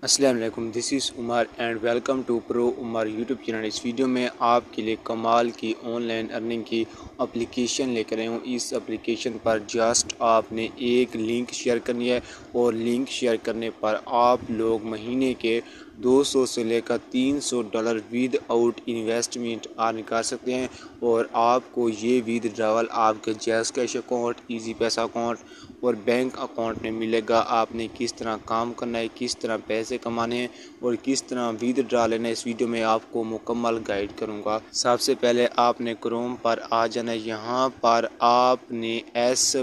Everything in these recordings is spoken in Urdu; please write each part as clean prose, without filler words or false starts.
السلام علیکم، this is Umar and welcome to pro Umar YouTube channel. اس ویڈیو میں آپ کے لیے کمال کی آن لائن ارننگ کی اپلیکیشن لے کر آیا ہوں۔ اس اپلیکیشن پر جسٹ آپ نے ایک لنک شیئر کرنی ہے اور لنک شیئر کرنے پر آپ لوگ مہینے کے $200 سے لے کر $300 ود آؤٹ انویسٹمنٹ ارن کر سکتے ہیں، اور آپ کو یہ ود ڈراول آپ کے Jazz cash account, Easypaisa account اور بینک اکاؤنٹ میں ملے گا۔ آپ نے کس طرح کام کرنا ہے، کس طرح پیسے کمانے ہیں اور کس طرح ود ڈرا لینا ہے، اس ویڈیو میں آپ کو مکمل گائیڈ کروں گا۔ سب سے پہلے آپ نے کروم پر آ جانا ہے۔ یہاں پر آپ نے ایس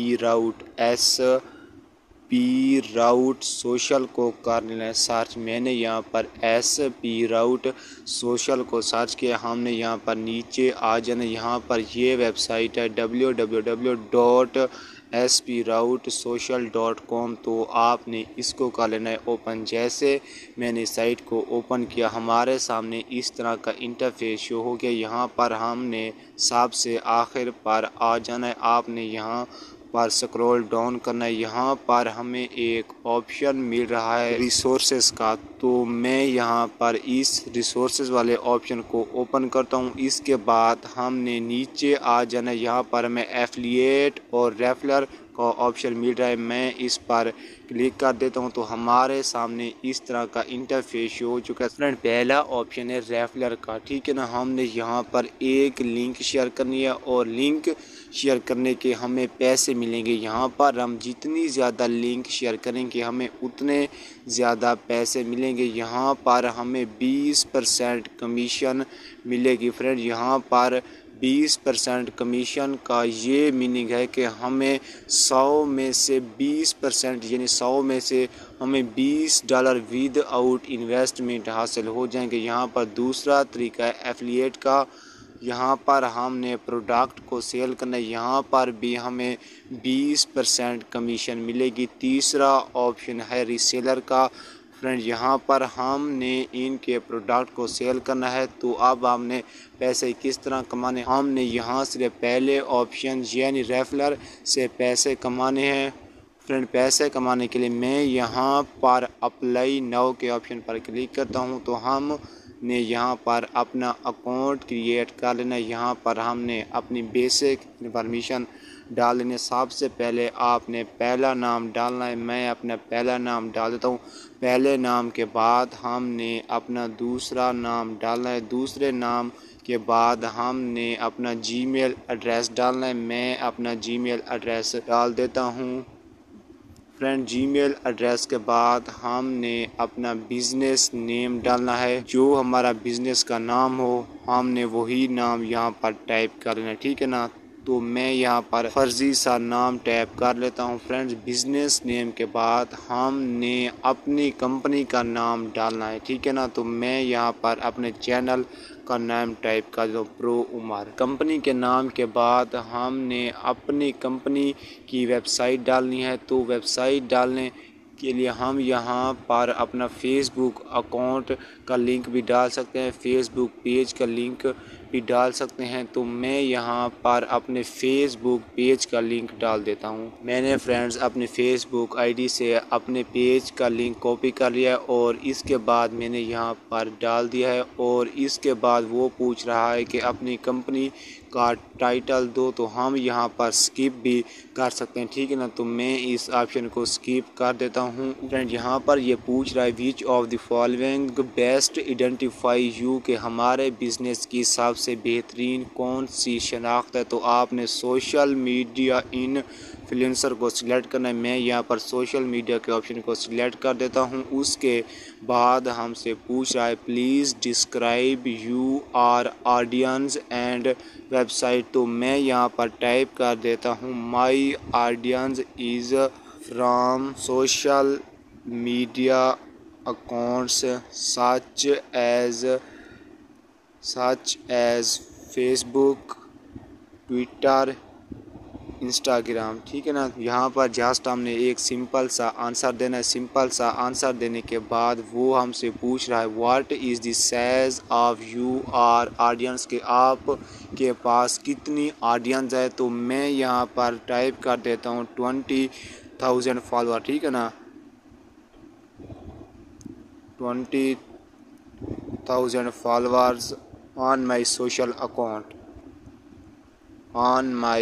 پی راؤٹ سوشل کو کر لینا ہے سرچ۔ میں نے یہاں پر ایس پی راؤٹ سوشل کو سرچ کیا۔ ہم نے یہاں پر نیچے آ جانا ہے۔ یہاں پر یہ ویب سائٹ ہے www.sproutsocial.com، تو آپ نے اس کو کر لینا ہے اوپن۔ جیسے میں نے سائٹ کو اوپن کیا، ہمارے سامنے اس طرح کا انٹرفیس شو ہو گیا۔ یہاں پر ہم نے سب سے آخر پر آ جانا ہے۔ آپ نے یہاں پر سکرول ڈاؤن کرنا ہے۔ یہاں پر ہمیں ایک آپشن مل رہا ہے ریسورسز کا، تو میں یہاں پر اس ریسورسز والے آپشن کو اوپن کرتا ہوں۔ اس کے بعد ہم نے نیچے آ جانا ہے۔ یہاں پر ہمیں ایفیلیٹ اور ریفرل کا آپشن مل رہا ہے، میں اس پر کلک کر دیتا ہوں، تو ہمارے سامنے اس طرح کا انٹرفیس شو ہو چکا ہے۔ فرینڈ، پہلا آپشن ہے ریفرل کا، ٹھیک ہے نا۔ ہم نے یہاں پر ایک لنک شیئر کرنی ہے اور لنک شیئر کرنے کے ہمیں پیسے ملیں گے۔ یہاں پر ہم جتنی زیادہ لنک شیئر کریں گے ہمیں اتنے زیادہ پیسے ملیں گے۔ یہاں پر ہمیں 20% کمیشن ملے گی۔ فرینڈ، یہاں پر 20% کمیشن کا یہ میننگ ہے کہ ہمیں 100 میں سے 20% یعنی 100 میں سے ہمیں $20 ود آؤٹ انویسٹمنٹ حاصل ہو جائیں گے۔ یہاں پر دوسرا طریقہ ہے ایفیلیٹ کا۔ یہاں پر ہم نے پروڈکٹ کو سیل کرنا ہے، یہاں پر بھی ہمیں 20% کمیشن ملے گی۔ تیسرا آپشن ہے ریسیلر کا۔ فرینڈ، یہاں پر ہم نے ان کے پروڈکٹ کو سیل کرنا ہے، تو اب ہم نے پیسے کس طرح کمانے، ہم نے یہاں سے پہلے آپشن یعنی ریفرل سے پیسے کمانے ہیں۔ فرینڈ، پیسے کمانے کے لیے میں یہاں پر اپلائی ناؤ کے آپشن پر کلک کرتا ہوں، تو ہم نے یہاں پر اپنا اکاؤنٹ کریٹ کر لینا ہے۔ یہاں پر ہم نے اپنی بیسک انفارمیشن ڈال لیں۔ سب سے پہلے آپ نے پہلا نام ڈالنا ہے، میں اپنا پہلا نام ڈال دیتا ہوں۔ پہلے نام کے بعد ہم نے اپنا دوسرا نام ڈالنا ہے، دوسرے نام کے بعد ہم نے اپنا جی میل ایڈریس ڈالنا ہے، میں اپنا جی میل ایڈریس ڈال دیتا ہوں۔ فرینڈ، جی میل ایڈریس کے بعد ہم نے اپنا بزنس نیم ڈالنا ہے، جو ہمارا بزنس کا نام ہو ہم نے وہی نام یہاں پر ٹائپ کر لینا ہے، ٹھیک ہے نا۔ تو میں یہاں پر فرضی سا نام ٹائپ کر لیتا ہوں۔ فرینڈز، بزنس نیم کے بعد ہم نے اپنی کمپنی کا نام ڈالنا ہے، ٹھیک ہے نا۔ تو میں یہاں پر اپنے چینل کا نام ٹائپ کر دو پرو عمر۔ کمپنی کے نام کے بعد ہم نے اپنی کمپنی کی ویب سائٹ ڈالنی ہے، تو ویب سائٹ ڈالنے کے لیے ہم یہاں پر اپنا فیس بک اکاؤنٹ کا لنک بھی ڈال سکتے ہیں، فیس بک پیج کا لنک بھی ڈال سکتے ہیں، تو میں یہاں پر اپنے فیس بک پیج کا لنک ڈال دیتا ہوں۔ میں نے فرینڈز اپنے فیس بک آئی ڈی سے اپنے پیج کا لنک کاپی کر لیا ہے اور اس کے بعد میں نے یہاں پر ڈال دیا ہے، اور اس کے بعد وہ پوچھ رہا ہے کہ اپنی کمپنی کا ٹائٹل دو، تو ہم یہاں پر سکپ بھی کر سکتے ہیں، ٹھیک ہے نا۔ تو میں اس آپشن کو سکپ کر دیتا ہوں۔ فرینڈ، یہاں پر یہ پوچھ رہا ہے which of the following best identify you, کہ ہمارے بزنس کی سب سے بہترین کون سی شناخت ہے، تو آپ نے سوشل میڈیا انفلوئنسر کو سلیکٹ کرنا ہے۔ میں یہاں پر سوشل میڈیا کے آپشن کو سلیکٹ کر دیتا ہوں۔ اس کے بعد ہم سے پوچھ رہا ہے please describe your audience and website, تو میں یہاں پر ٹائپ کر دیتا ہوں my audience is from social media accounts such as Facebook, Twitter, Instagram, ٹھیک ہے نا۔ یہاں پر جسٹ ہم نے ایک سمپل سا آنسر دینا ہے۔ سمپل سا آنسر دینے کے بعد وہ ہم سے پوچھ رہا ہے what is the size of your audience, کہ آپ کے پاس کتنی آڈینس ہے، تو میں یہاں پر ٹائپ کر دیتا ہوں 20,000 فالوور، ٹھیک ہے نا۔ 20,000 followers on my social account, on my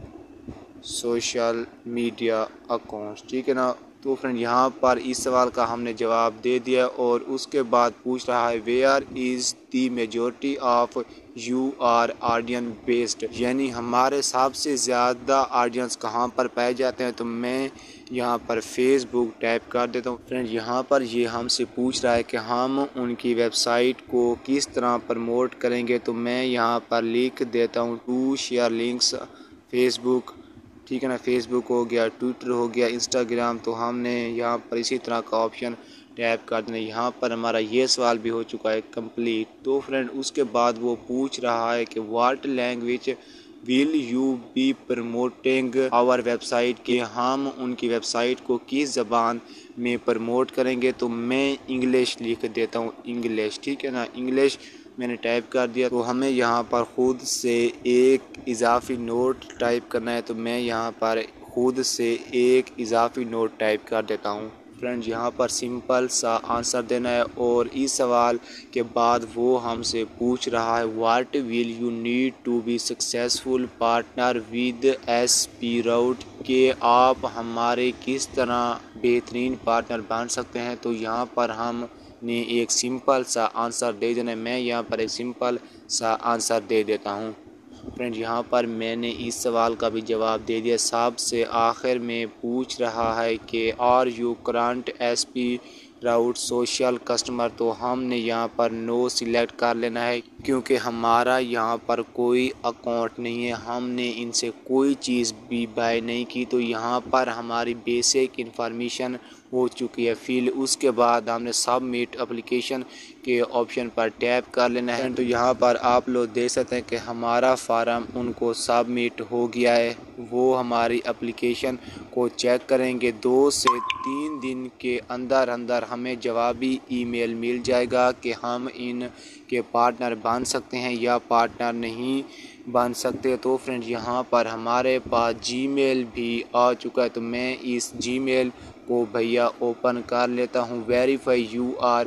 social media accounts. ٹھیک ہے نا. تو فرینڈ یہاں پر اس سوال کا ہم نے جواب دے دیا اور اس کے بعد پوچھ رہا ہے where is the majority of your audience based, یعنی ہمارے سب سے زیادہ آڈینس کہاں پر پائے جاتے ہیں. تو میں یہاں پر فیس بک ٹائپ کر دیتا ہوں. فرینڈ یہاں پر یہ ہم سے پوچھ رہا ہے کہ ہم ان کی ویب سائٹ کو کس طرح پروموٹ کریں گے. تو میں یہاں پر لکھ دیتا ہوں ٹو شیئر لنکس فیس بک. ٹھیک ہے نا. فیس بک ہو گیا، ٹویٹر ہو گیا، انسٹاگرام. تو ہم نے یہاں پر اسی طرح کا آپشن ٹیپ کر دینا. یہاں پر ہمارا یہ سوال بھی ہو چکا ہے کمپلیٹ. تو فرینڈ اس کے بعد وہ پوچھ رہا ہے کہ what language will you be promoting our website, کہ ہم ان کی ویب سائٹ کو کس زبان میں پروموٹ کریں گے. تو میں انگلش لکھ دیتا ہوں، انگلش. ٹھیک ہے نا. انگلش میں نے ٹائپ کر دیا. تو ہمیں یہاں پر خود سے ایک اضافی نوٹ ٹائپ کرنا ہے. تو میں یہاں پر خود سے ایک اضافی نوٹ ٹائپ کر دیتا ہوں. فرینڈ یہاں پر سمپل سا آنسر دینا ہے اور اس سوال کے بعد وہ ہم سے پوچھ رہا ہے what will you need to be successful partner with Sprout, کہ آپ ہمارے کس طرح بہترین پارٹنر بن سکتے ہیں. تو یہاں پر ہم نے ایک سمپل سا آنسر دے دینا ہے. میں یہاں پر ایک سمپل سا آنسر دے دیتا ہوں. فرینڈ یہاں پر میں نے اس سوال کا بھی جواب دے دیا. سب سے آخر میں پوچھ رہا ہے کہ are you current Sprout Social customer. تو ہم نے یہاں پر نو سلیکٹ کر لینا ہے کیونکہ ہمارا یہاں پر کوئی اکاؤنٹ نہیں ہے، ہم نے ان سے کوئی چیز بھی بائی نہیں کی. تو یہاں پر ہماری بیسک انفارمیشن ہو چکی ہے فل. اس کے بعد ہم نے سبمٹ اپلیکیشن کے آپشن پر ٹیپ کر لینا ہے. تو یہاں پر آپ لوگ دیکھ سکتے ہیں کہ ہمارا فارم ان کو سبمٹ ہو گیا ہے. وہ ہماری اپلیکیشن کو چیک کریں گے. 2 سے 3 دن کے اندر اندر ہمیں جوابی ای میل مل جائے گا کہ ہم ان کے پارٹنر بن سکتے ہیں یا پارٹنر نہیں بن سکتے. تو فرینڈ یہاں پر ہمارے پاس جی میل بھی آ چکا ہے. تو میں اس جی میل کو بھیا اوپن کر لیتا ہوں. Verify your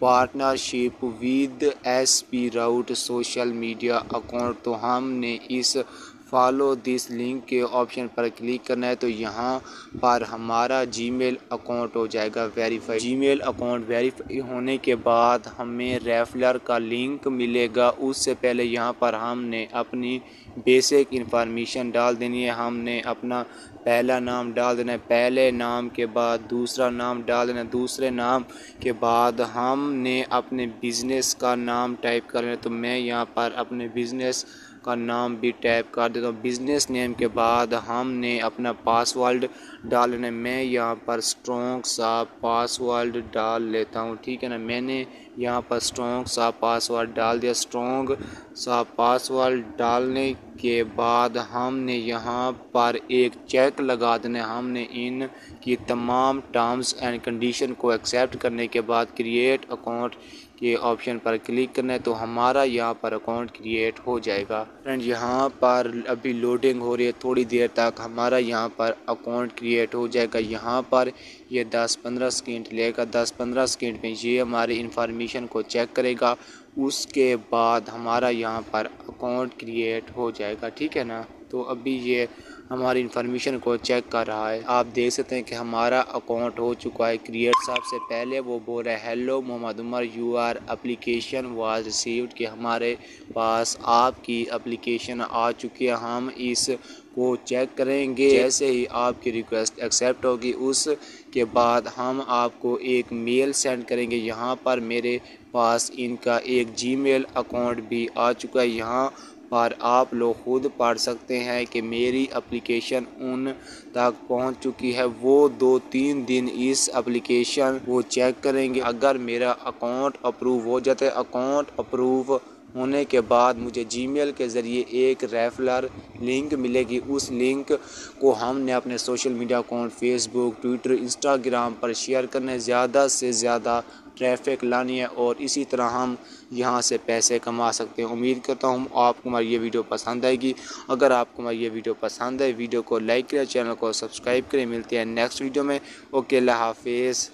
partnership with Sprout Social media account. تو ہم نے اس فالو دس لنک کے آپشن پر کلک کرنا ہے. تو یہاں پر ہمارا جی میل اکاؤنٹ ہو جائے گا verify. Gmail account verify ہونے کے بعد ہمیں ریفرل کا لنک ملے گا. اس سے پہلے یہاں پر ہم نے اپنی بیسک انفارمیشن ڈال دینی ہے. ہم نے اپنا پہلا نام ڈال دینا ہے، پہلے نام کے بعد دوسرا نام ڈال دینا ہے، دوسرے نام کے بعد ہم نے اپنے بزنس کا نام ٹائپ کرنا ہے. تو میں یہاں پر اپنے بزنس کا نام بھی ٹائپ کر دیتا ہوں. بزنس نیم کے بعد ہم نے اپنا پاسورڈ ڈال لینا ہے. میں یہاں پر اسٹرانگ سا پاسورڈ ڈال لیتا ہوں. ٹھیک ہے نا. میں نے یہاں پر اسٹرانگ سا پاسورڈ ڈال دیا. اسٹرانگ سا پاسورڈ ڈالنے کے بعد ہم نے یہاں پر ایک چیک لگا دینا ہے. ہم نے ان کی تمام ٹرمز اینڈ کنڈیشن کو ایکسیپٹ کرنے کے بعد کریٹ اکاؤنٹ کے آپشن پر کلک کرنا ہے. تو ہمارا یہاں پر اکاؤنٹ کریٹ ہو جائے گا. فرینڈ یہاں پر ابھی لوڈنگ ہو رہی ہے، تھوڑی دیر تک ہمارا یہاں پر اکاؤنٹ کریٹ ہو جائے گا. یہاں پر یہ 10-15 سیکنڈ لے گا. 10-15 سیکنڈ میں یہ ہماری انفارمیشن کو چیک کرے گا. اس کے بعد ہمارا یہاں پر اکاؤنٹ کریٹ ہو جائے گا. ٹھیک ہے نا. تو ابھی یہ ہماری انفارمیشن کو چیک کر رہا ہے. آپ دیکھ سکتے ہیں کہ ہمارا اکاؤنٹ ہو چکا ہے کریٹ. سب سے پہلے وہ بول رہا ہے hello Muhammad Umar your application was received, کہ ہمارے پاس آپ کی اپلیکیشن آ چکی ہے. ہم اس کو چیک کریں گے. جیسے ہی آپ کی ریکویسٹ ایکسیپٹ ہوگی اس کے بعد ہم آپ کو ایک میل سینڈ کریں گے. یہاں پر میرے پاس ان کا ایک جی میل اکاؤنٹ بھی آ چکا ہے. یہاں پر آپ لوگ خود پڑھ سکتے ہیں کہ میری اپلیکیشن ان تک پہنچ چکی ہے. وہ 2-3 دن اس اپلیکیشن کو چیک کریں گے. اگر میرا اکاؤنٹ اپروو ہو جاتا ہے، اکاؤنٹ اپروو ہونے کے بعد مجھے جی میل کے ذریعے ایک ریفرل لنک ملے گی. اس لنک کو ہم نے اپنے social media account Facebook, Twitter, Instagram پر شیئر کرنا ہے. زیادہ سے زیادہ ٹریفک لانی ہے اور اسی طرح ہم یہاں سے پیسے کما سکتے ہیں. امید کرتا ہوں آپ کو ہماری یہ ویڈیو پسند آئے گی. اگر آپ کو ہماری یہ ویڈیو پسند ہے، ویڈیو کو لائک کریں، چینل کو سبسکرائب کریں. ملتے ہیں نیکسٹ ویڈیو میں. اوکے، اللہ حافظ.